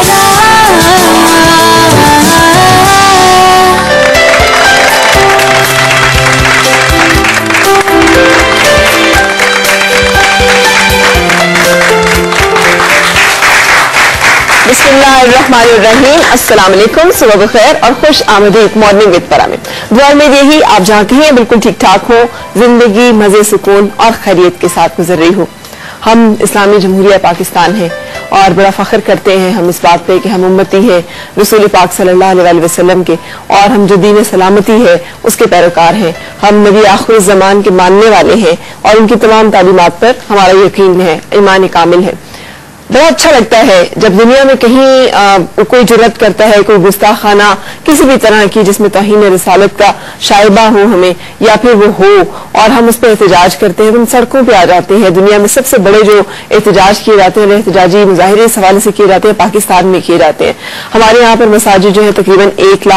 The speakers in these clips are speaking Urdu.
बिस्मिल्लाहिर्रहमानिर्रहीम। अस्सलाम वालेकुम, सुबह बखैर और खुश आमदीद मॉर्निंग विद परा में। दुआ में यही आप जहाँ कहीं बिल्कुल ठीक ठाक हो, जिंदगी मजे सुकून और खैरियत के साथ गुजर रही हो। हम इस्लामी जमहूरिया पाकिस्तान हैं और बड़ा फख्र करते हैं हम इस बात पे कि हम उम्मती हैं रसूल पाक सल्लल्लाहु अलैहि वसल्लम के, और हम जो दीन सलामती है उसके पैरोकार हैं। हम नबी आखिर ज़मान के मानने वाले हैं और उनकी तमाम तालीमात पर हमारा यकीन है, ईमान कामिल है। बड़ा अच्छा लगता है जब दुनिया में कहीं कोई जुर्रत करता है, कोई गुस्ताखाना किसी भी तरह की जिसमें तौहीन रिसालत का शाइबा हो हमें या फिर वो हो और हम उस पर एहतजाज करते हैं, हम सड़कों पे आ जाते हैं। दुनिया में सबसे बड़े जो एहतजाज किए जाते हैं, एहतजाजी मुजाहिरे इस हवाले से किए जाते हैं, पाकिस्तान में किए जाते हैं। हमारे यहाँ पर मसाजिद जो है तकरीबन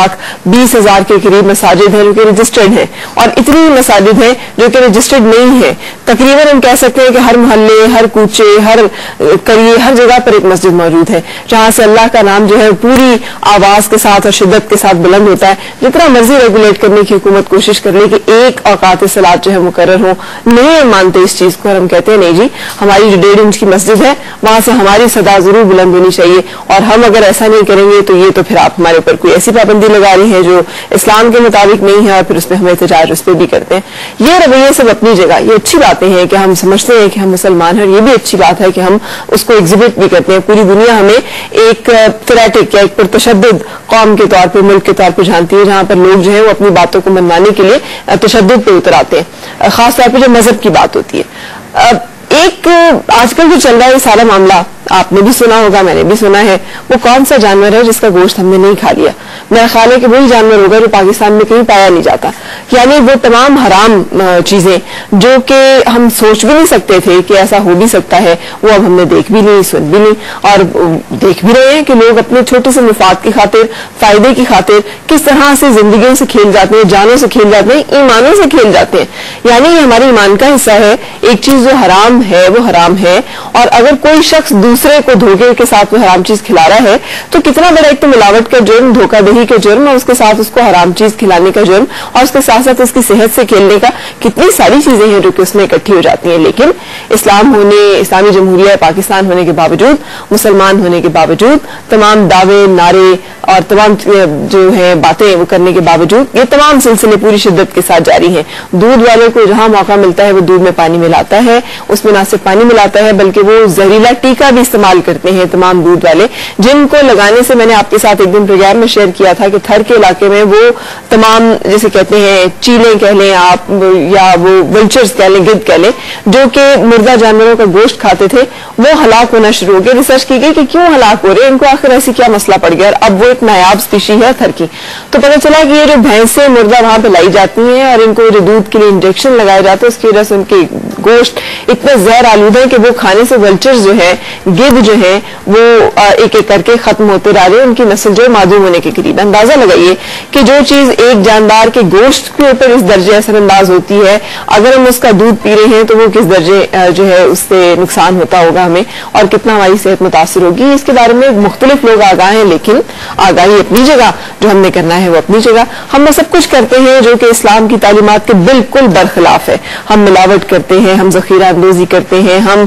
1,20,000 के करीब मसाजिद है जो कि रजिस्टर्ड है, और इतनी मसाजिद है जो कि रजिस्टर्ड नहीं है। तकरीबन हम कह सकते हैं कि हर मोहल्ले, हर कूचे, हर करिए, हर जगह पर एक मस्जिद मौजूद है जहां से अल्लाह का नाम जो है पूरी आवाज के साथ और शिद्दत के साथ बुलंद होता है। जितना मर्जी रेगुलेट करने की हुकूमत कोशिश कर ले कि एक औकात सलात जो है मुकर्रर हो, नहीं मानते इस चीज को, और हम कहते हैं नहीं जी, हमारी जो 1.5 इंच की मस्जिद है वहां से हमारी सदा जरूर बुलंद होनी चाहिए, और हम अगर ऐसा नहीं करेंगे तो ये तो फिर आप हमारे ऊपर कोई ऐसी पाबंदी लगा रही है जो इस्लाम के मुताबिक नहीं है, और फिर उसमें हम एहतजाज उस पर भी करते हैं। ये रवैये सब अपनी जगह, ये अच्छी बातें हैं कि हम समझते हैं कि हम मुसलमान हैं, और ये भी अच्छी बात है कि हम उसको एग्जिबिट भी करते हैं। पूरी दुनिया हमें एक थेरेटिक या एक पुरतशद्दुद कौम के तौर पे, मुल्क के तौर पे जानती है, जहां पर लोग जो है वो अपनी बातों को मनवाने के लिए तशद्दुद पे उतर आते हैं, खास तौर पे जब मजहब की बात होती है। एक आजकल जो चल रहा है ये सारा मामला, आपने भी सुना होगा, मैंने भी सुना है, वो कौन सा जानवर है जिसका गोश्त हमने नहीं खा लिया? मेरा ख्याल है कि वही जानवर होगा जो पाकिस्तान में कहीं पाया नहीं जाता। यानी वो तमाम हराम चीजें जो कि हम सोच भी नहीं सकते थे कि ऐसा हो भी सकता है, वो अब हमने देख भी नहीं, सुन भी नहीं, और देख भी रहे हैं कि लोग अपने छोटे से मुफाद की खातिर, फायदे की खातिर किस तरह से जिंदगियों से खेल जाते हैं, जानों से खेल जाते हैं, ईमानों से खेल जाते हैं। यानी ये हमारे ईमान का हिस्सा है। एक चीज जो हराम है वो हराम है, और अगर कोई शख्स दूसरे को धोखे के साथ वो हराम चीज खिला रहा है तो कितना बड़ा एक तो मिलावट का जुर्म, धोखाधड़ी का जुर्म, और उसके साथ उसको हराम चीज खिलाने का जुर्म, और उसके साथ साथ उसकी सेहत से खेलने का, कितनी सारी चीजें हैं जो कि उसमें इकट्ठी हो जाती हैं। लेकिन इस्लाम होने, इस्लामी जमहूरिया पाकिस्तान होने के बावजूद, मुसलमान होने के बावजूद, तमाम दावे नारे और तमाम जो है बातें वो करने के बावजूद ये तमाम सिलसिले पूरी शिद्दत के साथ जारी हैं। दूध वाले को जहां मौका मिलता है वो दूध में पानी मिलाता है, उसमें ना सिर्फ पानी मिलाता है बल्कि वो जहरीला टीका भी इस्तेमाल करते हैं तमाम दूध वाले, जिनको लगाने से मैंने आपके साथ एक दिन प्रोग्राम में शेयर किया था कि थर के इलाके में वो तमाम जैसे कहते हैं चीलें कह लें आप, या वो वल्चर्स कह लें, गिद्ध कह लें, जो कि मुर्दा जानवरों का गोश्त खाते थे, वो हलाक होना शुरू हो गए। रिसर्च की गई कि क्यों हलाक हो रहे हैं, इनको आखिर ऐसी क्या मसला पड़ गया, और अब वो एक नायाब स्पीशी है थर की। तो पता चला कि ये जो भैंसें मुर्दा वहां पे लाई जाती हैं और इनको जो दूध के लिए इंजेक्शन लगाए जाते हैं, उसकी वजह से उनके गोश्त इतने जहर आलूद है कि वो खाने से वल्चर्स जो है, गिद्ध जो है, वो एक एक करके खत्म होते जा रहे हैं, उनकी नस्ल जो मादूम होने के करीब। अंदाजा लगाइए कि जो चीज एक जानदार के गोश्त के ऊपर इस दर्जे असरअंदाज होती है, अगर हम उसका दूध पी रहे हैं तो वो किस दर्जे जो है उससे नुकसान होता होगा हमें, और कितना हमारी सेहत मुतासिर होगी। इसके बारे में मुख्तलिफ लोग आगाह हैं, लेकिन आगाही अपनी जगह, जो हमने करना है वो अपनी जगह। हम सब कुछ करते हैं जो कि इस्लाम की तालीमात के बिल्कुल बरखिलाफ है। हम मिलावट करते हैं, हम जखीरा अंदोजी करते हैं, हम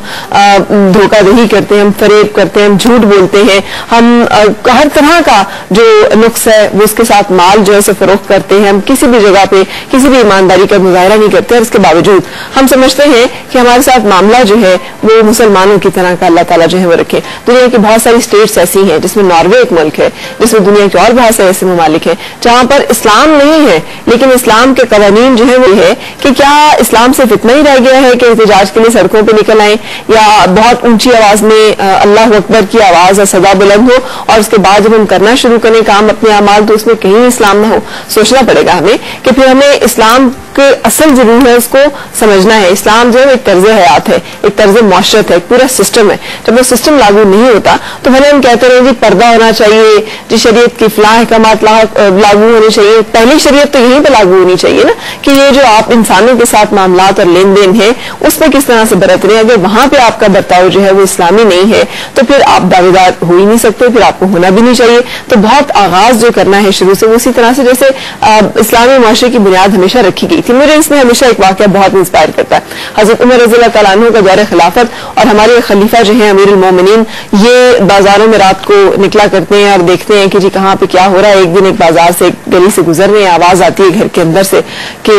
धोखाधड़ी करते हैं, हम फरेब करते हैं, हम झूठ बोलते हैं, हम हर तरह का जो नुक्स है वो उसके साथ माल जो है से फरोख्त करते हैं। हम किसी भी जगह पे किसी भी ईमानदारी का मुजाहरा नहीं करते, और इसके बावजूद हम समझते हैं कि हमारे साथ मामला जो है वो मुसलमानों की तरह का अल्लाह ताला जो है वो रखे। दुनिया की बहुत सारी स्टेट्स ऐसी हैं, जिसमें नॉर्वे एक मुल्क है, जिसमें दुनिया के और बहुत से ऐसे ममालिक हैं जहां पर इस्लाम नहीं है, लेकिन इस्लाम के कवानीन जो है वो है कि क्या इस्लाम सिर्फ इतना ही रह गया है कि एहतजाज के लिए सड़कों पर निकल आए, या बहुत ऊंची आवाज में अल्लाह अकबर की आवाज और सदा बुलंद हो, और उसके बाद जब हम करना शुरू करें काम अपने अमाल तो उसमें कहीं इस्लाम ना हो। सोचना पड़ेगा हमें कि फिर हमें इस्लाम के असल जरूर है उसको समझना है। इस्लाम जो है एक तर्ज हयात है, एक तर्ज मुआशरत है, एक पूरा सिस्टम है। जब वो सिस्टम लागू नहीं होता तो भले हम कहते रहे जी पर्दा होना चाहिए, जी शरीयत की फलाह अहकामात लागू होने चाहिए। पहली शरीयत तो यहीं पर लागू होनी चाहिए ना, कि ये जो आप इंसानों के साथ मामलात और लेन देन है उसमें किस तरह से बरत रहे हैं। अगर वहां पे आपका बर्ताव जो है वो इस्लामी नहीं نہیں ہے تو پھر آپ دعویدار ہو ہی نہیں سکتے, پھر آپ کو ہونا بھی نہیں چاہیے. تو بہت آغاز جو کرنا ہے شروع سے وہ اسی طرح سے جیسے اسلامی معاشرے کی بنیاد ہمیشہ رکھی گئی تھی. مجھے اس میں ہمیشہ ایک واقعہ بہت انسپائر کرتا ہے. حضرت عمر رضی اللہ تعالیٰ عنہ کا دور خلافت, اور ہمارے خلیفہ جو ہیں امیر المومنین, یہ بازاروں میں رات کو نکلا کرتے ہیں اور دیکھتے ہیں کہ جی کہاں پہ کیا ہو رہا ہے. ایک دن ایک بازار سے ایک گلی سے گزر رہے ہیں, آواز آتی ہے گھر کے اندر سے کہ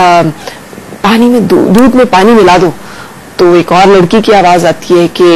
پانی میں دودھ میں پانی ملا دو. تو ایک اور لڑکی کی آواز آتی ہے کہ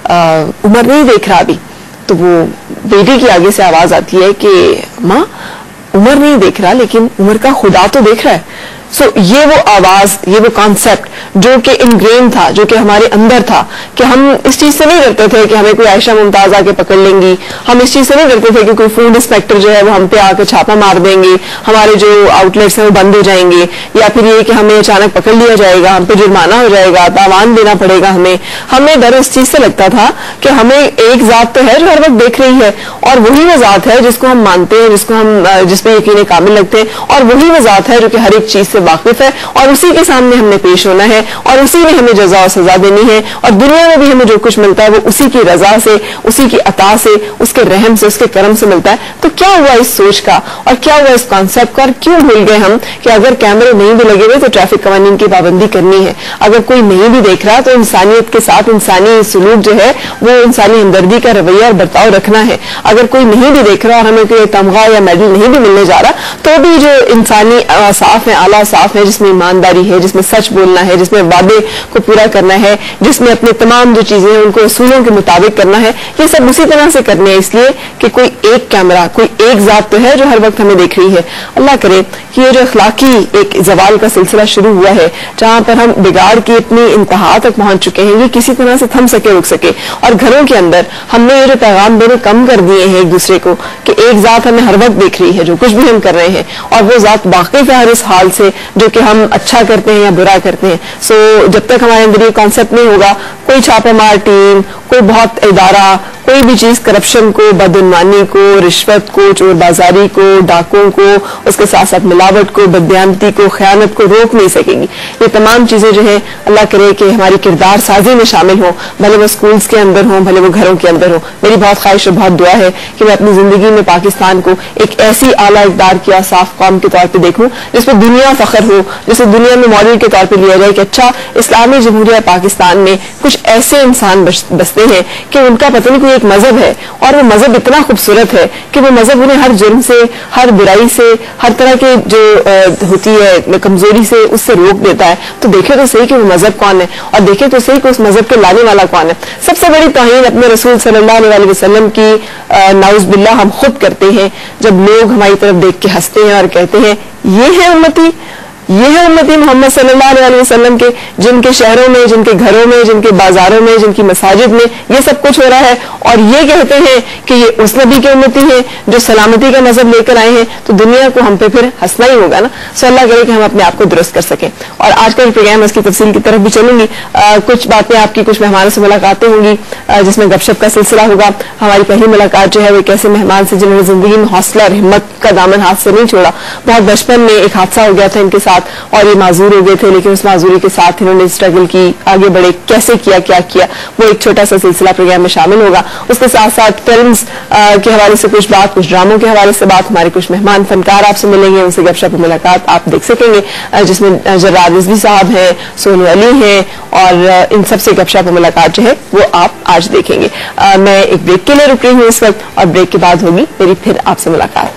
عمر نہیں دیکھ رہا ابھی. تو وہ بیٹی کی آگے سے آواز آتی ہے کہ ماں عمر نہیں دیکھ رہا لیکن عمر کا خدا تو دیکھ رہا ہے. سو یہ وہ آواز, یہ وہ کانسیپٹ جو کہ انگرین تھا, جو کہ ہمارے اندر تھا, کہ ہم اس چیز سے نہیں ڈرتے تھے کہ ہمیں کوئی عائشہ ممتاز آ کے پکڑ لیں گی. ہم اس چیز سے نہیں ڈرتے تھے کہ کوئی فوڈ انسپیکٹر جو ہے وہ ہم پہ آ کے چھاپا مار دیں گے, ہمارے جو آؤٹ لیٹس ہیں وہ بند ہو جائیں گے, یا پھر یہ کہ ہمیں اچانک پکڑ لیا جائے گا, ہم پہ جرمانہ ہو جائے گا, تاوان دینا پڑے گا ہمیں. ہمیں ڈر اس چیز سے لگتا تھا کہ ہمیں ایک ذات تو ہے جو ہر وقت دیکھ رہی ہے, اور وہی وہ ذات ہے جس کو ہم مانتے ہیں, جس پہ یقین کامل لگتے ہیں, اور وہی وہ ذات ہے جو کہ ہر ایک چیز سے واقف ہے, اور اسی کے سامنے ہم نے پیش ہونا ہے, اور اسی نے ہمیں جزا و سزا دینی ہے, اور دنیا میں بھی ہمیں جو کچھ ملتا ہے وہ اسی کی رضا سے, اسی کی عطا سے, اس کے رحم سے, اس کے کرم سے ملتا ہے. تو کیا ہوا اس سوچ کا, اور کیا ہوا اس کانسیپٹ کا, اور کیوں بھول گئے ہم کہ اگر کیمرے نہیں بھی لگے ہوئے تو ٹریفک قوانین کی پابندی کرنی ہے. اگر کوئی نہیں بھی دیکھ رہا تو انسانیت کے ساتھ انسانی سلوک جو ہے وہ انسانی ہمدردی کا رویہ اور برتاؤ رکھنا ہے. اگر کوئی نہیں بھی دیکھ رہا اور ہمیں کوئی تمغہ یا میڈل نہیں بھی ملنے جا رہا تو بھی جو انسانی صاف ہے, اعلیٰ صاف ہے, جس میں ایمانداری ہے, جس میں سچ بولنا ہے, جس میں وعدے کو پورا کرنا ہے, جس میں اپنے تمام جو چیزیں ہیں ان کو اصولوں کے مطابق کرنا ہے, یہ سب اسی طرح سے کرنے ہیں. اس لیے کہ کوئی ایک کیمرہ, کوئی ایک ذات تو ہے جو ہر وقت ہمیں دیکھ رہی ہے. اللہ کرے کہ یہ جو اخلاقی ایک زوال کا سلسلہ شروع ہوا ہے, جہاں پر ہم بگاڑ کی اتنی انتہا تک پہنچ چکے ہیں, یہ کسی طرح سے تھم سکے, رک سکے. اور گھروں کے اندر ہم نے یہ جو پیغام دینے کم کر دیے ہیں ایک دوسرے کو کہ ایک ذات ہمیں ہر وقت دیکھ رہی ہے جو کچھ بھی ہم کر رہے ہیں, اور وہ ذات واقف ہے ہر اس حال سے جو کہ ہم اچھا کرتے ہیں یا برا کرتے ہیں. سو جب تک ہمارے اندر یہ کانسیپٹ نہیں ہوگا, کوئی چھاپہ مار ٹیم, کوئی بہت ادارہ, کوئی بھی چیز کرپشن کو, بدعنوانی کو, رشوت کو, چور بازاری کو, ڈاکوں کو, اس کے ساتھ ساتھ ملاوٹ کو, بددیانتی کو, خیانت کو روک نہیں سکے گی. یہ تمام چیزیں جو ہیں اللہ کرے کہ ہماری کردار سازی میں شامل ہوں, بھلے وہ اسکولز کے اندر ہوں, بھلے وہ گھروں کے اندر ہوں. میری بہت خواہش اور بہت دعا ہے کہ میں اپنی زندگی میں پاکستان کو ایک ایسی اعلیٰ اقدار کی صاف قوم کے طور پہ دیکھوں جس پہ دنیا فخر ہو, جسے دنیا میں ماڈل کے طور پہ لیا جائے کہ اچھا اسلامی جمہوریہ پاکستان میں کچھ ایسے انسان بستے ہیں کہ ان کا پتہ نہیں کوئی ایک مذہب ہے, اور وہ مذہب اتنا خوبصورت ہے کہ وہ مذہب انہیں ہر جرم سے, ہر برائی سے, ہر طرح کے جو ہوتی ہے کمزوری سے, اس سے روک دیتا ہے. تو دیکھیں تو صحیح کہ وہ مذہب کون ہے, اور دیکھیں تو صحیح کہ اس مذہب کے لانے والا کون ہے. سب سے بڑی توہین اپنے رسول صلی اللہ علیہ وسلم کی نعوذ باللہ ہم خود کرتے ہیں جب لوگ ہماری طرف دیکھ کے ہنستے ہیں اور کہتے ہیں یہ ہے امتی, یہ ہے امتی محمد صلی اللہ علیہ وسلم کے, جن کے شہروں میں, جن کے گھروں میں, جن کے بازاروں میں, جن کی مساجد میں یہ سب کچھ ہو رہا ہے, اور یہ کہتے ہیں کہ یہ اس نبی کے امتی ہیں جو سلامتی کا مذہب لے کر آئے ہیں. تو دنیا کو ہم پہ پھر ہنسنا ہی ہوگا نا. سو اللہ کرے کہ ہم اپنے آپ کو درست کر سکیں. اور آج کا پروگرام اس کی تفصیل کی طرف بھی چلوں گی. کچھ باتیں آپ کی, کچھ مہمانوں سے ملاقاتیں ہوں گی جس میں گپ شپ کا سلسلہ ہوگا. ہماری پہلی ملاقات جو ہے وہ ایک ایسے مہمان سے جنہوں نے زندگی میں حوصلہ اور ہمت کا دامن ہاتھ سے نہیں چھوڑا. بہت بچپن میں ایک حادثہ ہو گیا تھا ان کے ساتھ اور یہ معذور ہو گئے تھے, لیکن اس معذوری کے ساتھ انہوں نے اسٹرگل کی, آگے بڑھے, کیسے کیا, کیا کیا, وہ ایک چھوٹا سا سلسلہ پروگرام میں شامل ہوگا. اس کے ساتھ ساتھ فلمز کے حوالے سے کچھ بات, کچھ ڈراموں کے حوالے سے بات, ہمارے کچھ مہمان فنکار آپ سے ملیں گے, ان سے گپ شپ ملاقات آپ دیکھ سکیں گے, جس میں جراد رضوی صاحب ہیں, سونو علی ہیں, اور ان سب سے گپ شپ ملاقات جو ہے وہ آپ آج دیکھیں گے. میں ایک بریک کے لیے رک رہی ہوں اس وقت, اور بریک کے بعد ہوگی میری پھر آپ سے ملاقات.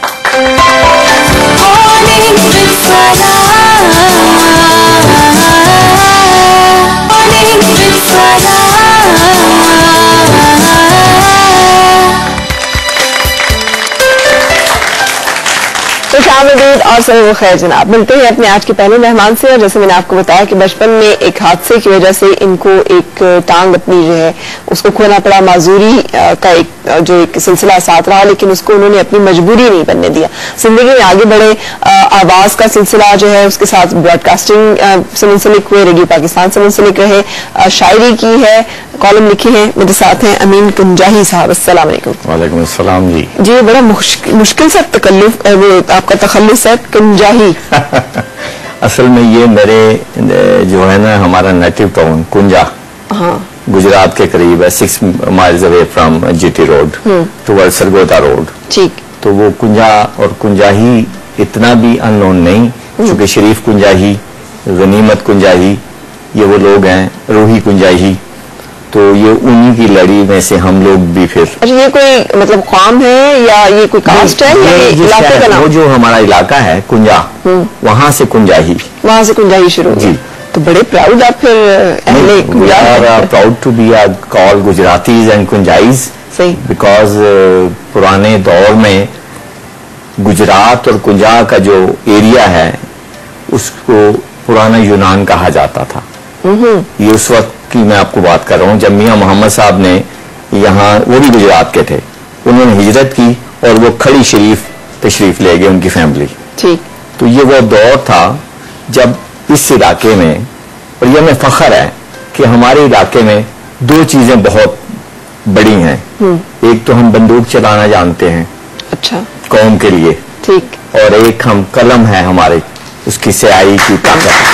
آمدید اور سب خیر جناب. ملتے ہیں اپنے آج کے پہلے مہمان سے, اور جیسے میں نے آپ کو بتایا کہ بچپن میں ایک حادثے کی وجہ سے ان کو ایک ٹانگ اپنی جو ہے اس کو کھونا پڑا. معذوری کا ایک جو ایک سلسلہ ساتھ رہا, لیکن اس کو انہوں نے اپنی مجبوری نہیں بننے دیا, زندگی میں آگے بڑھے. آواز کا سلسلہ جو ہے اس کے ساتھ براڈ کاسٹنگ سے منسلک ہوئے, ریڈیو پاکستان سے منسلک رہے, شاعری کی ہے, کالم لکھی ہیں. میرے ساتھ ہیں امین کنجاہی صاحب. السلام علیکم. وعلیکم السلام. جی بڑا مشکل سا تکلف آپ کا تخلص ہے, کنجاہی. اصل میں یہ میرے جو ہے نا ہمارا نیٹو ٹاؤن کنجا, गुजरात के करीब है, 6 miles away from GT road towards Sargodha road. ठीक। तो वो कुंजा और कुंजाही इतना भी अननोन नहीं, क्योंकि शरीफ कुंजाही, गनीमत कुंजाही, ये वो लोग हैं, रूही कुंजाही, तो ये उन्हीं की लड़ी में से हम लोग भी फिर। अच्छा, ये कोई मतलब कौम है या ये कोई कास्ट है या ये इलाके का नाम? वो जो हमारा इलाका है कुंजा, वहां से कुंजाही, वहां से कुंजाही शुरू जी। तो बड़े प्राउड आप फिर अहले Kunjah. Proud to be call Gujratis and Kunjahis, सही, बिकॉज पुराने दौर में गुजरात और कुंजा का जो एरिया है उसको पुराना यूनान कहा जाता था। ये उस वक्त की मैं आपको बात कर रहा हूँ जब मियां मोहम्मद साहब ने यहाँ, वो भी गुजरात के थे, उन्होंने हिजरत की और वो खड़ी शरीफ तशरीफ ले गए उनकी फैमिली। ठीक। तो ये वो दौर था जब इस इलाके में, और ये हमें फख्र है कि हमारे इलाके में दो चीजें बहुत बड़ी हैं। एक तो हम बंदूक चलाना जानते हैं, अच्छा, कौम के लिए, ठीक, और एक हम कलम है हमारे, उसकी स्याही की ताकत।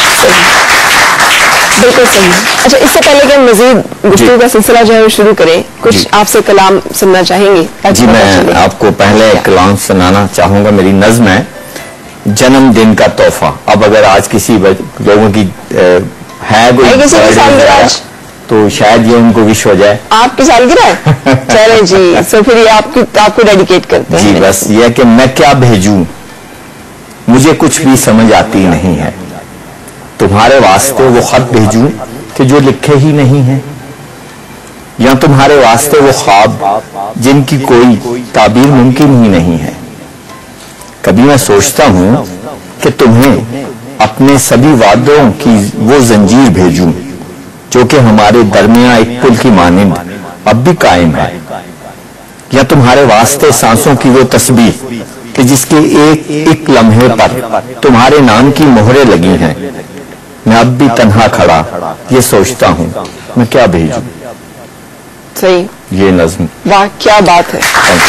बिल्कुल सही। अच्छा, इससे पहले कि हम मजीद गुफ्तगू का सिलसिला जो है वो शुरू करें, कुछ आपसे कलाम सुनना चाहेंगे? जी, मैं आपको पहले कलाम सुनाना चाहूंगा। मेरी नज्म है जन्मदिन का तोहफा। अब अगर आज किसी लोगों की है कोई, तो शायद ये उनको विश हो जाए। आपकी सालगिरह है? चले जी, तो फिर ये आपको डेडिकेट करते हैं। जी, बस ये कि मैं क्या भेजूं, मुझे कुछ भी समझ आती नहीं है। तुम्हारे वास्ते वो खत भेजूं कि जो लिखे ही नहीं है, या तुम्हारे वास्ते वो ख्वाब जिनकी कोई ताबीर मुमकिन ही नहीं है। कभी मैं सोचता हूं कि तुम्हें अपने सभी वादों की वो जंजीर भेजूं जो कि हमारे दरमियां एक पुल की मानिंद अब भी कायम है, या तुम्हारे वास्ते सांसों की वो तस्बीह कि जिसके एक एक लम्हे पर तुम्हारे नाम की मोहरें लगी हैं। मैं अब भी तन्हा खड़ा ये सोचता हूँ मैं क्या भेजूं। सही, ये नज्म। वाह, क्या बात है।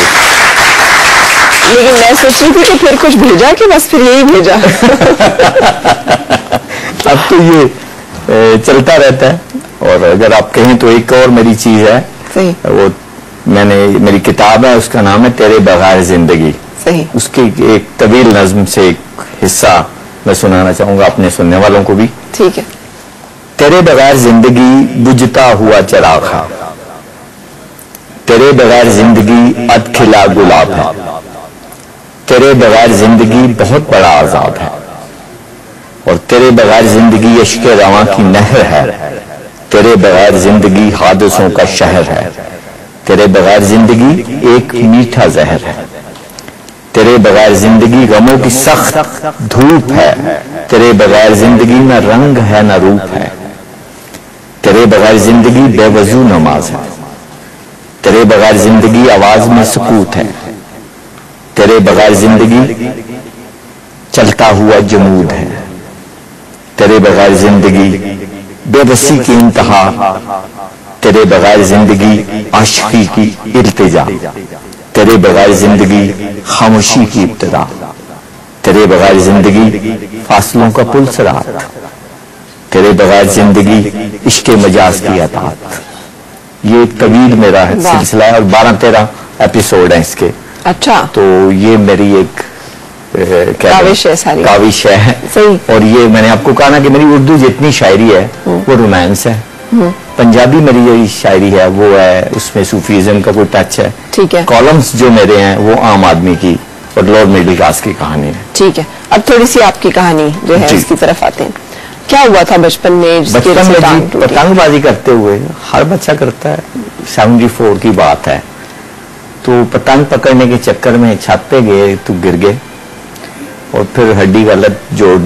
लेकिन मैं सोच रही थी कि फिर कुछ भेजा कि बस फिर यही भेजा। अब तो ये चलता रहता है। और अगर आप कहें तो एक और मेरी चीज है, सही, वो मेरी किताब है, उसका नाम है तेरे बगैर जिंदगी। सही। उसकी एक तवील नज्म से एक हिस्सा मैं सुनाना चाहूंगा अपने सुनने वालों को भी। ठीक है। तेरे बगैर जिंदगी बुझता हुआ चिराग है, तेरे बगैर जिंदगी अधखिला गुलाब है, तेरे बगैर जिंदगी बहुत बड़ा आजाद है, और तेरे बगैर जिंदगी इश्क़ रवां की नहर है, तेरे बगैर जिंदगी हादसों का शहर है, तेरे बगैर जिंदगी एक मीठा जहर है, तेरे बगैर जिंदगी गमों की सख्त धूप है, तेरे बगैर जिंदगी न रंग है न रूप है, तेरे बगैर जिंदगी बेवजू नमाज है, तेरे बगैर जिंदगी आवाज में सुकूत है, तेरे बगैर जिंदगी चलता हुआ जमूद है, तेरे बगैर जिंदगी बेबसी की इंतहा, तेरे बगैर जिंदगी आशिकी की इल्तिजा, तेरे बगैर जिंदगी खामोशी की इब्तिदा, तेरे बगैर जिंदगी फासलों का पुल सिरात, तेरे बगैर जिंदगी इश्क़ मजाज की अतात। ये एक तवील मेरा है सिलसिला है और 12-13 एपिसोड हैं इसके। अच्छा, तो ये मेरी एक काविश है सारी, काविश है। सही। और ये मैंने आपको कहा ना कि मेरी उर्दू जितनी शायरी है वो रोमांस है, पंजाबी मेरी जो शायरी है वो है, उसमें सूफीज़म का कोई टच है। ठीक है। कॉलम्स जो मेरे हैं वो आम आदमी की और लोअर मिडिल क्लास की कहानी है। ठीक है। अब थोड़ी सी आपकी कहानी जो है उसकी तरफ आते हैं। क्या हुआ था बचपन में? बचपन में पतंगबाजी करते हुए हर बच्चा करता है, 74 की बात है। तो पतंग पकड़ने के चक्कर में छत पे गए तो गिर गए और फिर हड्डी गलत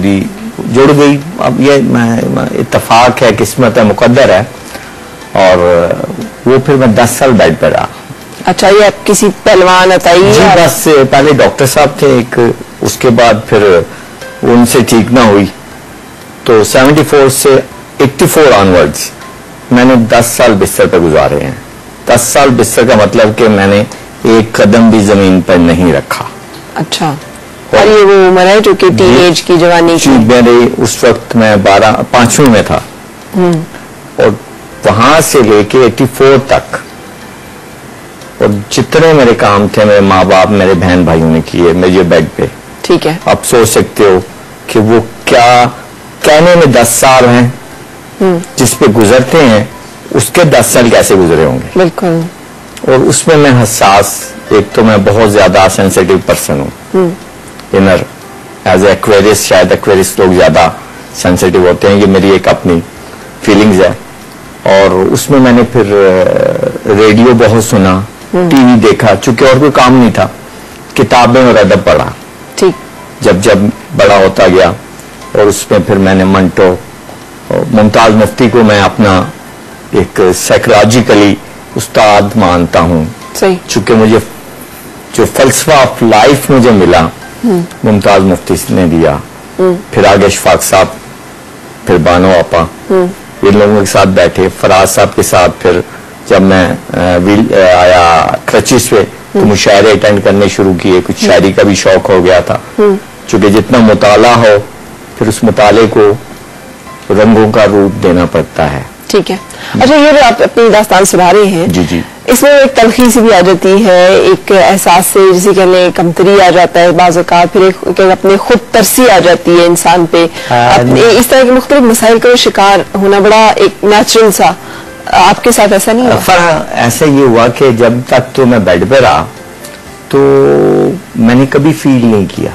जुड़ गई। अब ये इत्तेफाक है, किस्मत है, मुकद्दर है। और वो फिर मैं 10 साल बेड पर रहा। अच्छा, ये आप किसी पहलवान अताई? जी, बस पहले डॉक्टर साहब थे एक, उसके बाद फिर उनसे ठीक ना हुई तो 74 से 84 ऑनवर्ड्स मैंने 10 साल बिस्तर पर गुजारे हैं। 10 साल बिस्तर का मतलब कि मैंने एक कदम भी जमीन पर नहीं रखा। अच्छा, और ये वो उम्र है जो कि टीनेज की, जवानी की? मेरे उस वक्त मैं 5वीं में था और وہاں سے لے کے 84 تک اور جتنے میرے کام تھے میرے ماں باپ میرے بہن بھائیوں نے کیے میرے بیڈ پہ. ٹھیک ہے. آپ سوچ سکتے ہو کہ وہ کیا کہنے میں 10 سال ہیں جس پہ گزرتے ہیں اس کے 10 سال کیسے گزرے ہوں گے. بالکل. اور اس میں میں حساس, ایک تو میں بہت زیادہ سینسیٹیو پرسن ہوں انر ایز اے ایکویریس. شاید ایکویریس لوگ زیادہ سینسیٹیو ہوتے ہیں, یہ میری ایک اپنی فیلنگز ہے. اور اس میں میں نے پھر ریڈیو بہت سنا, ٹی وی دیکھا, چونکہ اور کوئی کام نہیں تھا, کتابیں اور ادب پڑھا. ٹھیک. جب بڑا ہوتا گیا اور اس میں پھر میں نے منٹو ممتاز مفتی کو میں اپنا ایک سائیکولوجیکلی استاد مانتا ہوں. صحیح. چونکہ مجھے جو فلسفہ آف لائف مجھے ملا ممتاز مفتی نے دیا. پھر آگے اشفاق صاحب, پھر بانو آپا, ان لوگوں کے ساتھ بیٹھے, فراز صاحب کے ساتھ. پھر جب میں آیا کرچیز پہ تو مشاعرے اٹینڈ کرنے شروع کیے, کچھ شاعری کا بھی شوق ہو گیا تھا. چونکہ جتنا مطالعہ ہو پھر اس مطالعے کو رنگوں کا روپ دینا پڑتا ہے. ٹھیک ہے. اچھا, یہ جو آپ اپنی داستان سنا رہے ہیں, جی جی, اس میں ایک تلخی سی بھی آ جاتی ہے, ایک احساس سے جسے کہنے کمتری آ جاتا ہے بعض اوقات, پھر ایک اپنے خود ترسی آ جاتی ہے انسان پہ. اس طرح کے مختلف مسائل کا شکار ہونا بڑا ایک نیچرل سا. آپ کے ساتھ ایسا نہیں ہوا؟ ایسا یہ ہوا کہ جب تک تو میں بیڈ پہ رہا تو میں نے کبھی فیل نہیں کیا,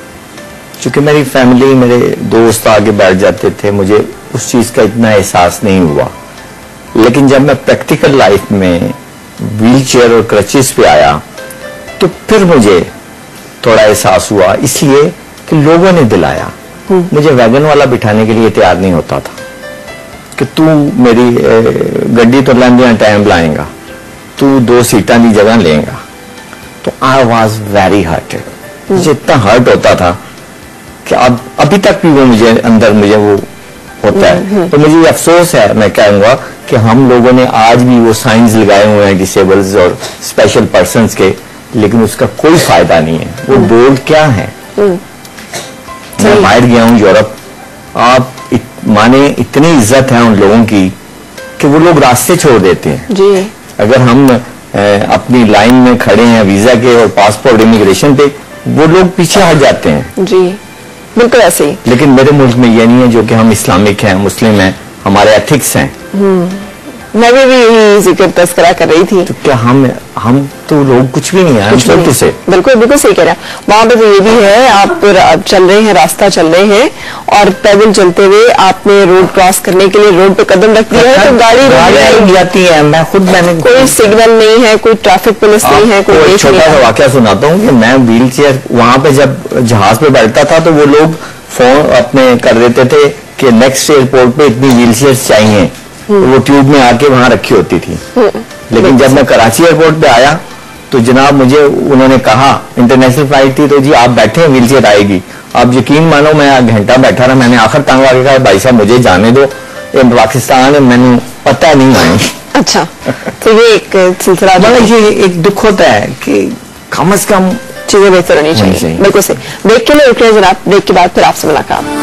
چونکہ میری فیملی میرے دوست آگے بیٹھ جاتے تھے, مجھے اس چیز کا اتنا احساس نہیں ہوا. لیکن جب میں پریکٹیکل لائف میں ویل چیئر اور کرچز پہ آیا تو پھر مجھے تھوڑا احساس ہوا, اس لیے کہ لوگوں نے دلایا. مجھے ویگن والا بٹھانے کے لیے تیار نہیں ہوتا تھا کہ تو میری گڈی تو لیندیاں ٹائم لائیں گا, تو 2 سیٹاں دی جگہ لیں گا. تو آئی واز ویری ہرٹڈ. مجھے اتنا ہرٹ ہوتا تھا کہ اب ابھی تک بھی وہ مجھے اندر مجھے وہ ہوتا ہے. تو مجھے یہ افسوس ہے, میں کہوں گا کہ ہم لوگوں نے آج بھی وہ سائنز لگائے ہوئے ہیں ڈسیبلز اور اسپیشل پرسنز کے, لیکن اس کا کوئی فائدہ نہیں ہے. وہ بورڈ کیا ہے, میں باہر گیا ہوں یورپ, آپ مانے اتنی عزت ہے ان لوگوں کی کہ وہ لوگ راستے چھوڑ دیتے ہیں. جی. اگر ہم اپنی لائن میں کھڑے ہیں ویزا کے اور پاسپورٹ امیگریشن پہ, وہ لوگ پیچھے ہٹ جاتے ہیں. جی بالکل ایسے ہی. لیکن میرے ملک میں یہ نہیں ہے, جو کہ ہم اسلامک ہیں, مسلم ہیں, ہمارے ایتھکس ہیں. میں بھی یہی ذکر تذکرہ کر رہی تھی. تو کیا ہم تو لوگ کچھ بھی نہیں ہیں. بالکل بالکل صحیح کہہ رہے ہیں. وہاں پہ تو یہ بھی ہے, آپ چل رہے ہیں, راستہ چل رہے ہیں اور پیدل چلتے ہوئے آپ نے روڈ کراس کرنے کے لیے روڈ پہ قدم رکھ دیا ہے تو گاڑی رک جاتی ہے. میں نے کوئی سگنل نہیں ہے, کوئی ٹریفک پولیس نہیں ہے, کوئی چھوٹا سا واقعہ سناتا ہوں کہ میں ویل چیئر وہاں پہ جب جہاز پہ بیٹھتا تھا تو وہ لوگ فون اپنے کر دیتے تھے کہ نیکسٹ ایئرپورٹ پہ اتنی ویل چیئر چاہیے, وہ ٹیوب میں آ کے وہاں رکھی ہوتی تھی. لیکن جب میں کراچی ایئرپورٹ پہ آیا تو جناب مجھے انہوں نے کہا, انٹرنیشنل فلائٹ تھی, تو جی آپ بیٹھے ہیں ویل چیئر آئے گی. آپ یقین مانو میں گھنٹہ بیٹھا رہا, میں نے آخر تنگ آ کے کہا بھائی صاحب مجھے جانے دو, یہ پاکستان ہے, میں نے پتہ نہیں آئے. اچھا, تو یہ ایک سلسلہ یہ ایک دکھ ہوتا ہے کہ کم از کم چیزیں بہتر ہونی چاہیے. بالکل صحیح. بریک کے لیے رک رہے ہیں جناب, بریک کے بعد پھر آپ سے ملاقات.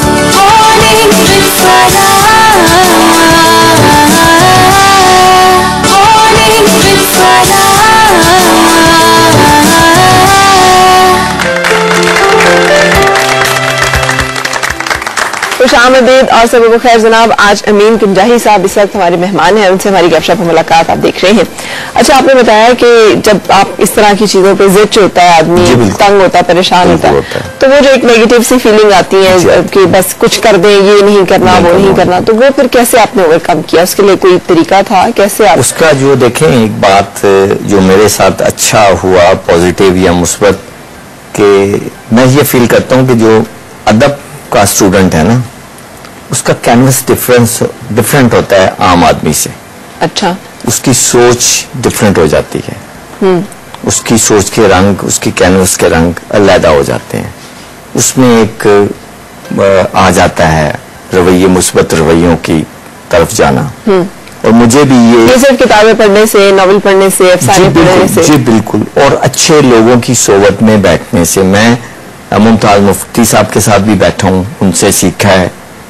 خوش آمدید اور سب کو خیر جناب. آج امین کنجاہی صاحب اس وقت ہمارے مہمان ہیں, ان سے ہماری گپ شپ ملاقات آپ دیکھ رہے ہیں. اچھا, آپ نے بتایا کہ جب آپ اس طرح کی چیزوں پہ زچ ہوتا ہے, آدمی تنگ ہوتا ہے, پریشان ہوتا ہے, تو وہ جو ایک نیگیٹو سی فیلنگ آتی ہے کہ بس کچھ کر دیں, یہ نہیں کرنا, وہ نہیں کرنا, تو وہ پھر کیسے آپ نے اوور کم کیا؟ اس کے لیے کوئی طریقہ تھا کیسے آپ؟ اس کا جو دیکھیں, ایک بات جو میرے ساتھ اچھا ہوا پازیٹیو یا مثبت, کہ میں یہ فیل کرتا ہوں کہ جو ادب کا اسٹوڈنٹ ہے نا, اس کا کینوس ڈفرینٹ ہوتا ہے عام آدمی سے. اچھا. اس کی سوچ ڈفرینٹ ہو جاتی ہے, اس کی سوچ کے رنگ, اس کی کینوس کے رنگ علیحدہ ہو جاتے ہیں. اس میں ایک آ جاتا ہے رویے, مثبت رویوں کی طرف جانا. اور مجھے بھی یہ صرف کتابیں پڑھنے سے, ناول پڑھنے سے, افسانے پڑھنے سے, جی بالکل, اور اچھے لوگوں کی صحبت میں بیٹھنے سے. میں ممتاز مفتی صاحب کے ساتھ بھی بیٹھا ہوں, ان سے سیکھا ہے.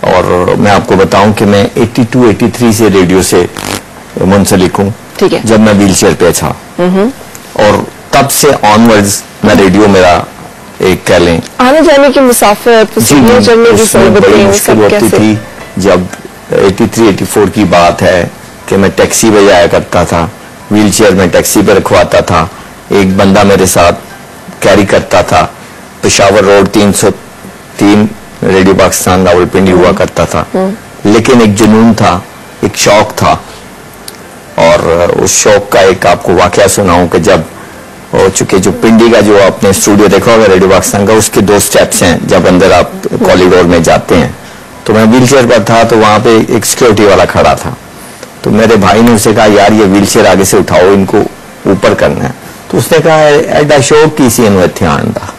اور میں آپ کو بتاؤں کہ میں 82-83 سے ریڈیو سے منسلک ہوں. ٹھیک ہے. جب میں ویل چیئر پہ تھا, اور تب سے آن ورڈز میں ریڈیو میرا ایک کہہ لیں آنے جانے کی مسافت, چلنے کی بڑی مشکل ہوتی تھی. جب 83-84 کی بات ہے کہ میں ٹیکسی پہ جایا کرتا تھا, ویل چیئر میں ٹیکسی پہ رکھواتا تھا, ایک بندہ میرے ساتھ کیری کرتا تھا. پشاور روڈ 303 ریڈیو پاکستان راولپنڈی ہوا کرتا تھا. لیکن ایک جنون تھا, ایک شوق تھا, اور اس شوق کا ایک آپ کو واقعہ سناؤں کہ جب ہو چکے جو پنڈی کا جو آپ نے اسٹوڈیو دیکھا ہوگا ریڈیو پاکستان کا, اس کے 2 سٹیپس ہیں جب اندر آپ کوریڈور میں جاتے ہیں. تو میں ویل چیئر پر تھا, تو وہاں پہ ایک سیکورٹی والا کھڑا تھا. تو میرے بھائی نے اسے کہا یار یہ ویل چیئر آگے سے اٹھاؤ, ان کو اوپر کرنا ہے. تو اس نے کہا ایڈا شوق کی سی انو اتنے آن دا.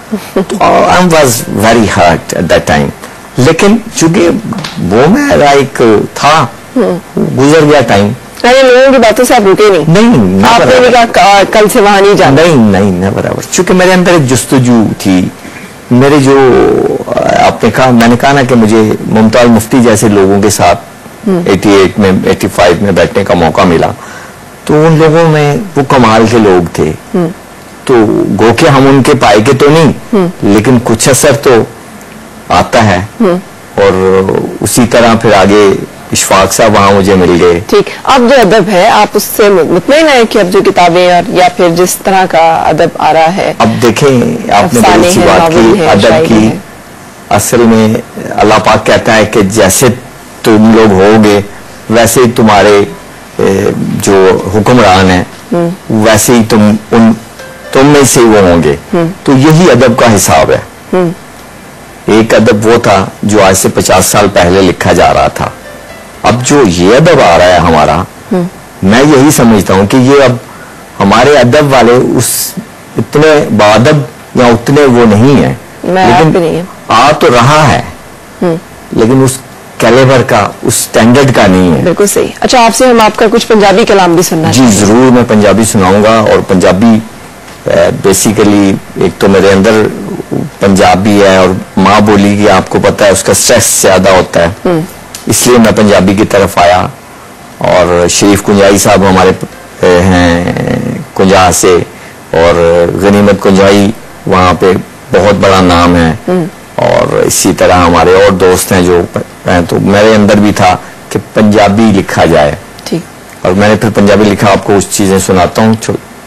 I was very hurt at that time. لیکن چونکہ وہ میرا ایک تھا, گزر گیا ٹائم. لوگوں کی باتوں سے آپ رکے نہیں, آپ نے کہا کل سے وہاں نہیں جانا. نہیں برابر. چونکہ میرے اندر ایک جستجو تھی. میرے جو آپ نے کہا, میں نے کہا نا کہ مجھے ممتاز مفتی جیسے لوگوں کے ساتھ 88 میں 85 میں بیٹھنے کا موقع ملا, تو ان لوگوں میں وہ کمال کے لوگ تھے. تو گو کہ ہم ان کے پائے کے تو نہیں, لیکن کچھ اثر تو آتا ہے. اور اسی طرح پھر آگے اشفاق صاحب وہاں مجھے مل گئے. ٹھیک. اب جو ادب ہے آپ اس سے مطمئن ہیں کہ اب جو کتابیں اور یا پھر جس طرح کا ادب آ رہا ہے, اب دیکھیں آپ نے بہت سی بات کی ادب کی. اصل میں اللہ پاک کہتا ہے کہ جیسے تم لوگ ہوگے ویسے ہی تمہارے جو حکمران ہیں ویسے ہی تم میں سے وہ ہوں گے. تو یہی ادب کا حساب ہے. ایک ادب وہ تھا جو آج سے 50 سال پہلے لکھا جا رہا تھا. اب جو یہ ادب آ رہا ہے ہمارا, میں یہی سمجھتا ہوں کہ یہ اب ہمارے ادب والے اس اتنے بادب یا اتنے وہ نہیں ہیں, لیکن آ تو رہا ہے, لیکن اس کیلیبر کا, اس سٹینڈرڈ کا نہیں ہے. بالکل صحیح. اچھا, آپ سے ہم آپ کا کچھ پنجابی کلام بھی سننا. جی ضرور, میں پنجابی سناؤں گا. اور پنجابی بیسیکلی ایک تو میرے اندر پنجابی ہے, اور ماں بولی کی آپ کو پتا ہے اس کا سٹریس زیادہ ہوتا ہے, اس لیے میں پنجابی کی طرف آیا. اور شریف کنجائی صاحب ہمارے ہیں کنجا سے, اور غنیمت کنجائی وہاں پہ بہت بڑا نام ہے. اور اسی طرح ہمارے اور دوست ہیں جو ہیں. تو میرے اندر بھی تھا کہ پنجابی لکھا جائے, اور میں نے پھر پنجابی لکھا. آپ کو اس چیزیں سناتا ہوں.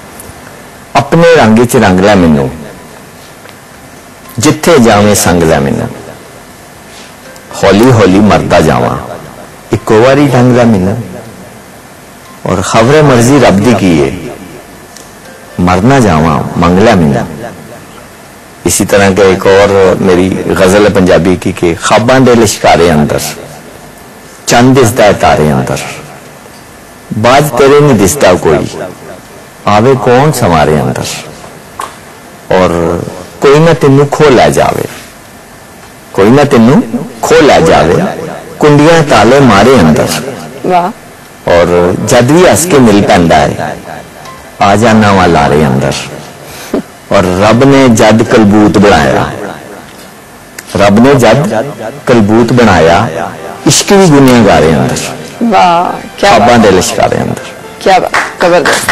اپنے رنگ چ رنگ لے مینوں, جتھے جاویں سنگ لے مینوں, ہولی ہولی مردا جاواں, اکو واری ڈنگ لے مینوں, اور خبر مرضی رب دی کیے, مرنا جاواں منگ لے مینوں. اسی طرح کا ایک اور میری غزل پنجابی کی کہ خواباں دے لشکارے اندر چند دسدا ہے تارے اندر, باج تیرے نہیں دستا کوئی, آوے کون سمارے اندر, اور کوئی نہ تینوں کھو لے جاوے, کوئی نہ تینوں کھو لے جاوے, کنڈیاں تالے مارے اندر, اور جد بھی ہس کے مل پیندا ہے, آ جانا وا لارے اندر. اور رب نے جد کلبوت بنایا, رب نے جد کلبوت بنایا, عشق بھی گنیا گارے اندر, خواباں دے لشکارے اندر. کیا بات, زبردست,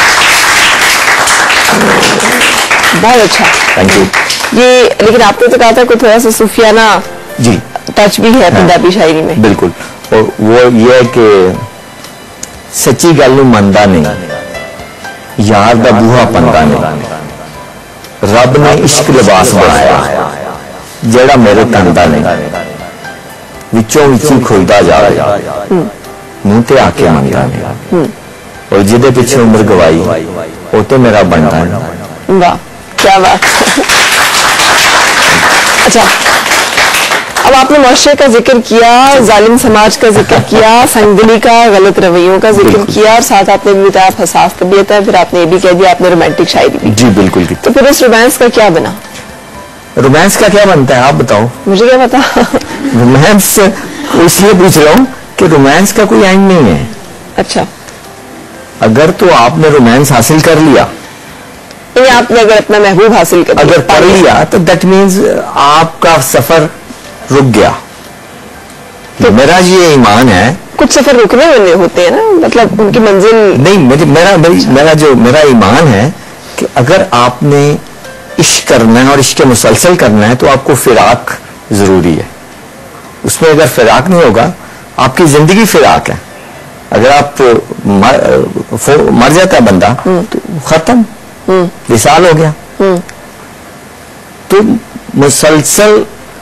بہت اچھا. Thank you. یہ لیکن آپ نے تو کہا تھا کوئی تھوڑا سا صوفیانہ جی ٹچ بھی ہے پنجابی شاعری میں. بالکل. اور وہ یہ ہے کہ سچی گل نوں مندا نہیں, یار دا بوہا پندا نہیں, رب نے عشق لباس بنایا جیڑا میرے تندا نہیں, وچوں وچی کھلدا جاوے منہ تے آ کے مندا نہیں, اور جدے پیچھے عمر گوائی وہ تو میرا بنتا ہے. واہ کیا بات. اچھا, اب آپ نے معاشرے کا ذکر کیا, ظالم سماج کا ذکر کیا, سنگدلی کا, غلط رویوں کا ذکر کیا, اور ساتھ آپ نے بھی بتایا حساس طبیعت ہے, پھر آپ نے یہ بھی کہہ دیا آپ نے رومانٹک شاعری بھی. جی بالکل. تو پھر اس رومانس کا کیا بنا؟ رومانس کا کیا بنتا ہے آپ بتاؤ. مجھے کیا پتا. رومانس اس لیے پوچھ رہا ہوں کہ رومانس کا کوئی اینڈ نہیں ہے. اچھا, اگر تو آپ نے رومانس حاصل کر لیا, آپ نے اگر اپنا محبوب حاصل کر لیا تو دیٹ مینز آپ کا سفر رک گیا. میرا یہ ایمان ہے. کچھ سفر رکنے والے ہوتے ہیں نا, مطلب ان کی منزل نہیں, میرا ایمان ہے کہ اگر آپ نے عشق کرنا ہے اور عشق مسلسل کرنا ہے تو آپ کو فراق ضروری ہے. اس میں اگر فراق نہیں ہوگا, آپ کی زندگی فراق ہے. اگر آپ مر جاتا ہے بندہ تو ختم, وصال ہو گیا. تو مسلسل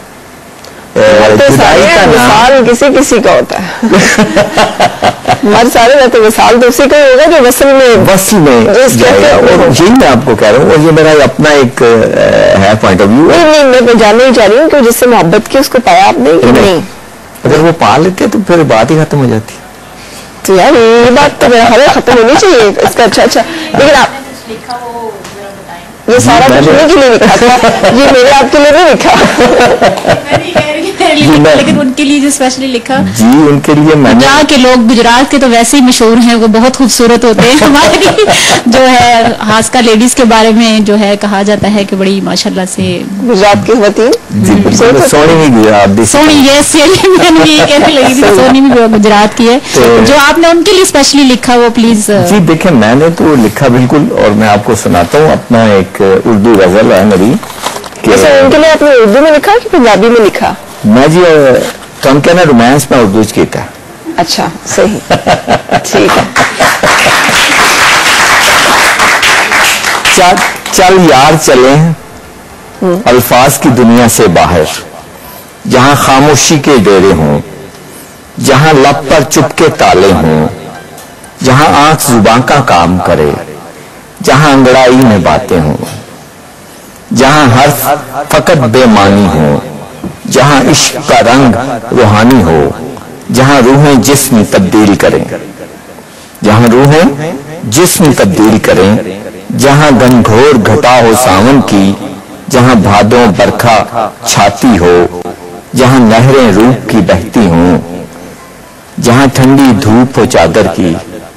وصال کسی کسی کا ہوتا ہے. مر سارے رہتے, وصال تو اسی کا ہی ہوگا جو وصل میں جائے گا. اور یہی میں آپ کو کہہ رہا ہوں, اور یہ میرا اپنا ایک ہے پوائنٹ آف ویو. نہیں, میں جاننا ہی چاہ رہی ہوں کہ جس سے محبت کی اس کو پایا آپ نے. نہیں, اگر وہ پا لیتے تو پھر بات ہی ختم ہو جاتی. تو یار یہ بات تو میرا خیال ختم ہونی چاہیے اس کا. اچھا لیکن آپ یہ سارا کچھ انہیں کے لیے لکھا تھا, یہ میرے آپ کے لیے نہیں لکھا. لیکن ان کے لیے جو اسپیشلی لکھا, جی ان کے لیے میں یہاں کے لوگ گجرات کے تو ویسے ہی مشہور ہیں, وہ بہت خوبصورت ہوتے ہیں. ہماری جو ہے ہاسکا لیڈیز کے بارے میں جو ہے کہا جاتا ہے کہ بڑی ماشاءاللہ سے گجرات کی خواتین سونی, یس میں نے یہ کہنے لگی تھی, سونی بھی گجرات کی ہے. جو آپ نے ان کے لیے اسپیشلی لکھا وہ پلیز. جی دیکھیں, میں نے تو لکھا بالکل, اور میں آپ کو سناتا ہوں اپنا ایک اردو غزل ہے میری. ان کے لیے آپ نے اردو میں لکھا کہ پنجابی میں لکھا؟ میں جی تو ہم کہنا رومانس میں اردو کیتا ہے. اچھا صحیح, ٹھیک ہے. چل یار چلیں الفاظ کی دنیا سے باہر, جہاں خاموشی کے ڈیرے ہوں, جہاں لب پر چپ کے تالے ہوں, جہاں آنکھ زباں کا کام کرے, جہاں انگڑائی میں باتیں ہوں, جہاں حرف فقط بے معنی ہو, جہاں عشق کا رنگ روحانی ہو, جہاں روحیں جسم تبدیل کریں, جہاں روحیں جسم تبدیل کریں, جہاں گنگھور گھٹا ہو ساون کی, جہاں بھادوں برکھا چھاتی ہو, جہاں نہریں روپ کی بہتی ہوں, جہاں ٹھنڈی دھوپ ہو چادر کی,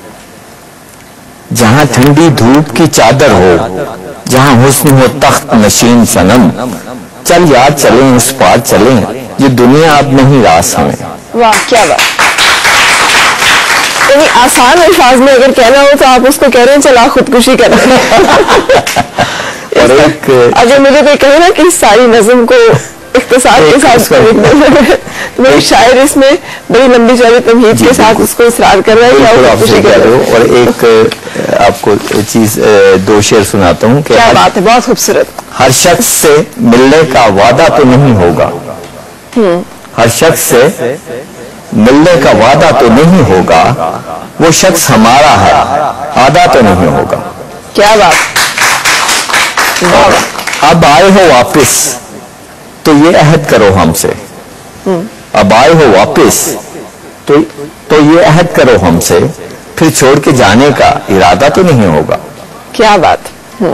جہاں ٹھنڈی دھوپ کی چادر ہو, جہاں حسن ہو تخت نشین صنم, چل یار چلیں اس پار چلیں, یہ دنیا اب نہیں راس ہمیں. واہ کیا بات. یعنی آسان الفاظ میں اگر کہنا ہو تو آپ اس کو کہہ رہے ہیں چلا خودکشی کرنا. اور ایک اگر مجھے کوئی کہے نا کہ ساری نظم کو اختصار کے ساتھ میرے شاعر اس میں بڑی لمبی چوڑی تمہید کے ساتھ اس کو اصرار کر رہا ہے. اور ایک آپ کو چیز دو شعر سناتا ہوں. کیا بات ہے, بہت خوبصورت. ہر شخص سے ملنے کا وعدہ تو نہیں ہوگا, ہر شخص سے ملنے کا وعدہ تو نہیں ہوگا, وہ شخص ہمارا ہے آدھا تو نہیں ہوگا. کیا بات. اب آئے ہو واپس تو یہ عہد کرو ہم سے, اب آئے ہو واپس تو یہ عہد کرو ہم سے, پھر چھوڑ کے جانے کا ارادہ تو نہیں ہوگا. کیا بات.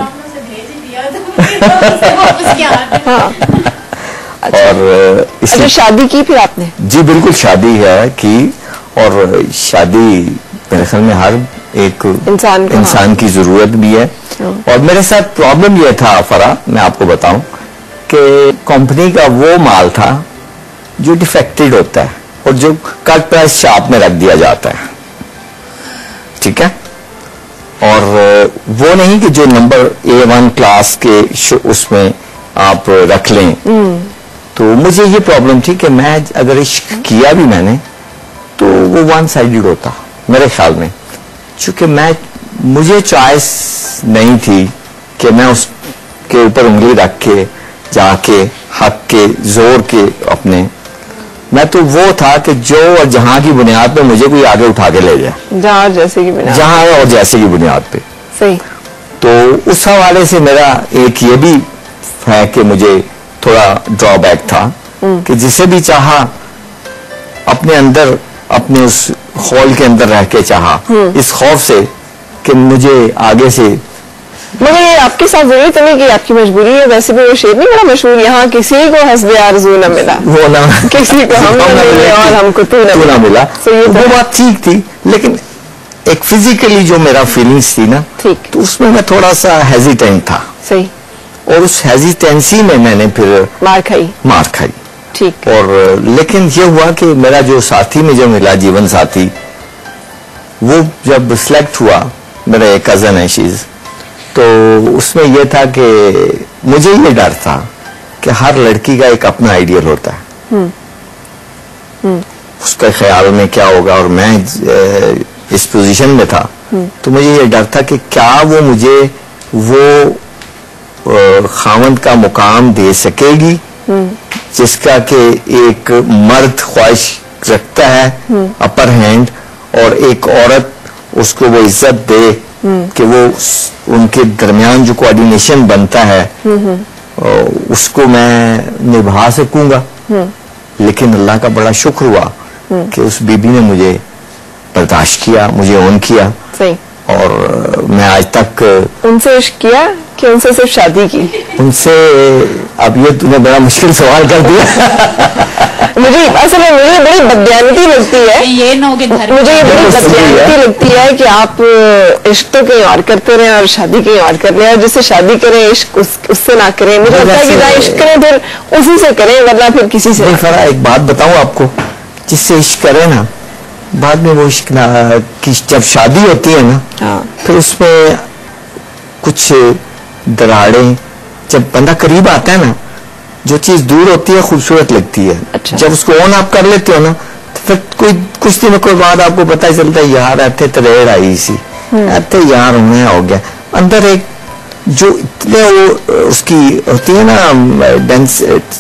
اور اچھا شادی کی پھر آپ نے؟ جی بالکل شادی ہے کی, اور شادی میرے خیال میں ہر ایک انسان کی ضرورت بھی ہے. اور میرے ساتھ پرابلم یہ تھا فرا, میں آپ کو بتاؤں کہ کمپنی کا وہ مال تھا جو ڈیفیکٹڈ ہوتا ہے اور جو کٹ پرائس شاپ میں رکھ دیا جاتا ہے, ٹھیک ہے, اور وہ نہیں کہ جو نمبر A1 کلاس کے اس میں آپ رکھ لیں. تو مجھے یہ پرابلم تھی کہ میں اگر عشق کیا بھی میں نے تو وہ ون سائیڈڈ ہوتا میرے خیال میں, چونکہ مجھے چوائس نہیں تھی کہ میں اس کے اوپر انگلی رکھ کے جا کے حق کے زور کے اپنے, میں تو وہ تھا کہ جو اور جہاں کی بنیاد پہ مجھے کوئی آگے اٹھا کے لے جائے, جہاں اور جیسے کی بنیاد پہ. صحیح. تو اس حوالے سے میرا ایک یہ بھی ہے کہ مجھے تھوڑا ڈرا بیک تھا کہ جسے بھی چاہا اپنے اندر, اپنے اس خول کے اندر رہ کے چاہا, اس خوف سے کہ مجھے آگے سے. مگر یہ آپ کے ساتھ ضروری تو نہیں کہ آپ کی مجبوری ہے, ویسے بھی وہ شعر نہیں بڑا مشہور, یہاں کسی کو حسب آرزو نہ ملا, وہ نہ کسی کو ہم نہ ملے اور ہم کو تو نہ ملا. وہ بات ٹھیک تھی, لیکن ایک فزیکلی جو میرا فیلنگز تھی نا, تو اس میں تھوڑا سا ہیزیٹینٹ تھا. صحیح. اور اس ہیزیٹینسی میں نے پھر مار کھائی. ठीक। और लेकिन ये हुआ कि मेरा जो साथी मुझे मिला, जीवन साथी, वो जब सिलेक्ट हुआ, मेरा एक कजन है शीज, तो उसमें यह था कि मुझे ये डर था कि हर लड़की का एक अपना आइडियल होता है, उसका ख्याल में क्या होगा, और मैं इस पोजीशन में था, तो मुझे ये डर था कि क्या वो मुझे वो खावंद का मुकाम दे सकेगी जिसका कि एक मर्द ख्वाहिश रखता है, अपर हैंड, और एक औरत उसको वो इज्जत दे कि वो उनके दरमियान जो कोऑर्डिनेशन बनता है उसको मैं निभा सकूंगा। लेकिन अल्लाह का बड़ा शुक्र हुआ कि उस बीबी ने मुझे बर्दाश्त किया, मुझे ऑन किया। सही। और मैं आज तक उनसे इश्क किया कि उनसे सिर्फ शादी की? उनसे, अब ये तूने बड़ा मुश्किल सवाल कर दिया। मुझे असल में मुझे बड़ी बदयानती लगती है, ये ना हो कि घर में मुझे ये बड़ी बदयानती लगती है कि आप इश्क तो कहीं और करते रहे और शादी कहीं और कर रहे हैं, जिससे शादी करें इश्क उससे ना करें। मुझे लगता है कि जहाँ इश्क करें फिर उसी से करें, वरना फिर किसी से ना। फरा एक बात बताऊं आपको, जिससे इश्क करे ना, बाद में वो इश्क ना कि जब शादी होती है ना, फिर उसमें कुछ दराड़ें, जब बंदा करीब आता है ना, जो चीज दूर होती है खूबसूरत लगती है। अच्छा। जब उसको ऑन आप कर लेते हो ना, तो फिर कोई कुछ दिनों के बाद आपको पता चलता है यार ऐसे तरेड़ आई सी, ऐसे यार होने हो गया अंदर एक जो इतने वो उसकी होती है ना डेंस,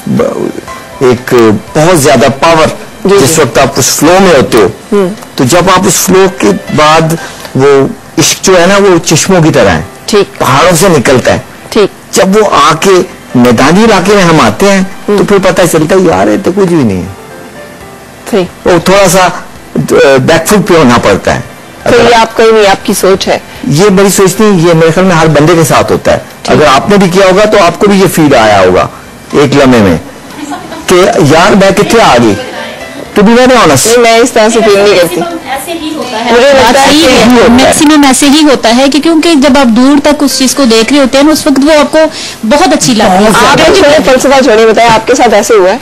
एक बहुत ज्यादा पावर, जिस वक्त आप उस फ्लो में होते हो, तो जब आप उस फ्लो के बाद वो इश्क जो है ना वो चश्मों की तरह है, ठीक, पहाड़ों से निकलता है। ठीक। जब वो आके मैदानी इलाके में हम आते हैं तो फिर पता चलता है यार ये तो कुछ भी नहीं है। सही। वो थोड़ा सा बैकफुट पे होना पड़ता है। तो ये आपका ही नहीं, आपकी सोच है? ये मेरी सोच नहीं, ये मेरे ख्याल में हर बंदे के साथ होता है। अगर आपने भी किया होगा तो आपको भी ये फील आया होगा एक लम्हे में कि यार मैं कितने आ गई, तो भी मैंने ऑनेस्ट। नहीं, मैं इस तरह से फील नहीं करती। ऐसे ही होता है, मुझे लगता है कि मैक्सिमम ऐसे ही होता है कि क्योंकि जब आप दूर तक उस चीज को देख रहे होते हैं ना, उस वक्त वो आपको बहुत अच्छी लगती है। आप छोड़े फलसफा छोड़े, बताए आपके साथ ऐसे हुआ है?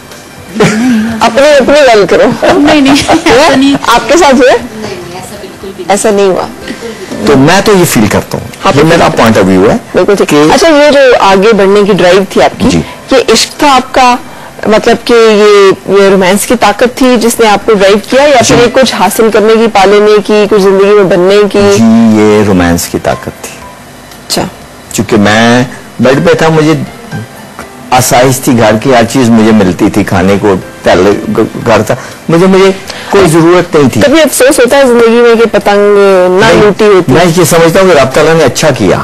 अपने अपने गल करो। नहीं ऐसा नहीं। आपके साथ हुआ? ऐसा नहीं हुआ। तो मैं तो ये फील करता हूँ, ये मेरा पॉइंट ऑफ व्यू है। बिल्कुल ठीक। अच्छा, ये जो आगे बढ़ने की ड्राइव थी आपकी, ये इश्क था आपका, मतलब कि ये रोमांस की ताकत थी जिसने आपको ड्राइव किया, या फिर ये कुछ हासिल करने की, पालेने की, कुछ जिंदगी में बनने की? जी, ये रोमांस की ताकत थी। अच्छा। क्योंकि मैं बेड पे था, मुझे आसाइश थी, घर की हर चीज मुझे मिलती थी, खाने को पहले घर था, मुझे कोई जरूरत नहीं थी। कभी अफसोस होता है जिंदगी में कि पतंग ना लूटी होती? मैं ये समझता हूँ कि रब ताला ने अच्छा किया।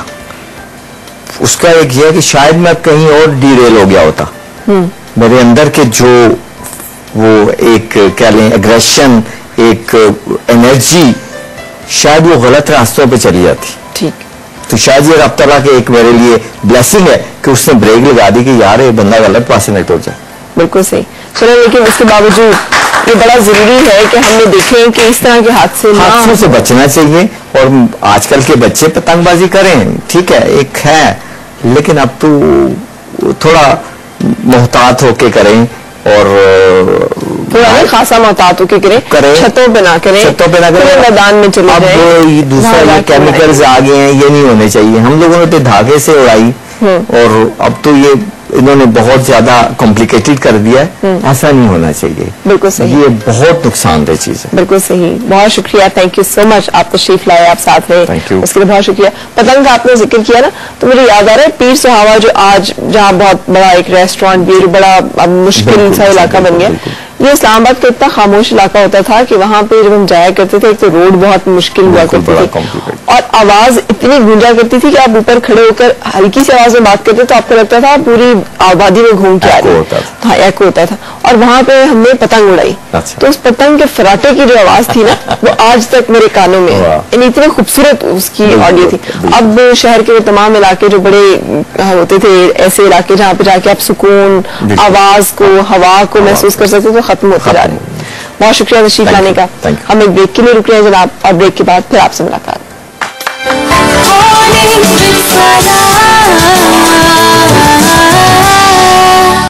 उसका एक ये है कि शायद मैं कहीं और डीरेल हो गया होता, मेरे अंदर के जो वो एक क्या लें एग्रेशन, एक एनर्जी, शायद वो गलत रास्तों पे चली जाती। ठीक। तो शायद ये रब ताला के एक मेरे लिए ब्लेसिंग है कि उसने ब्रेक लगा दी कि यार ये बंदा गलत पास से न टूट जाए। बिल्कुल सही। चलो, लेकिन इसके बावजूद ये बड़ा जरूरी है कि हमने देखें कि इस तरह के हादसों से बचना चाहिए। और आजकल के बच्चे पतंगबाजी करें, ठीक है, एक है, लेकिन अब तो थोड़ा मोहतात होके करें, और थोड़ा खासा मोहतात होके करें, छतों पे ना करें, मैदान में चले जाएं। अब दूसरा ये केमिकल्स आ गए हैं, ये नहीं होने चाहिए। हम लोगों ने तो धागे से उड़ाई, और अब तो ये इन्होंने बहुत ज्यादा कॉम्प्लिकेटेड कर दिया है, ऐसा नहीं होना चाहिए। बिल्कुल सही। ये बहुत नुकसानदेह चीज है। बिल्कुल सही। बहुत शुक्रिया, थैंक यू सो मच। आप तशरीफ लाए, आप साथ रहे, उसके लिए बहुत शुक्रिया। पतंग का आपने जिक्र किया ना, तो मुझे याद आ रहा है पीर सुहावा, जो आज जहाँ बहुत बड़ा एक रेस्टोरेंट भी, बड़ा अब मुश्किल सा इलाका बन गया। ये इस्लामाबाद का इतना खामोश इलाका होता था कि वहां पे जब हम जाया करते थे, एक तो रोड बहुत मुश्किल हुआ करती थी, और आवाज इतनी गूंजा करती थी कि आप ऊपर खड़े होकर हल्की सी आवाज में बात करते तो आपको लगता था पूरी आबादी में घूम के आ रही है। हाँ, एको होता था। और वहां पे हमने पतंग उड़ाई, तो उस पतंग के फराटे की जो आवाज थी ना, वो आज तक मेरे कानों में है। इतने खूबसूरत उसकी ऑडियो थी। अब शहर के वो तमाम इलाके जो बड़े होते थे, ऐसे इलाके जहाँ पे जाके आप सुकून, आवाज को, हवा को महसूस कर सकते, तो खत्म होते जा रहे हैं। बहुत शुक्रिया तशरीफ लाने का। हम एक ब्रेक के लिए रुक रहे हैं जनाब, और ब्रेक के बाद फिर आपसे मुलाकात।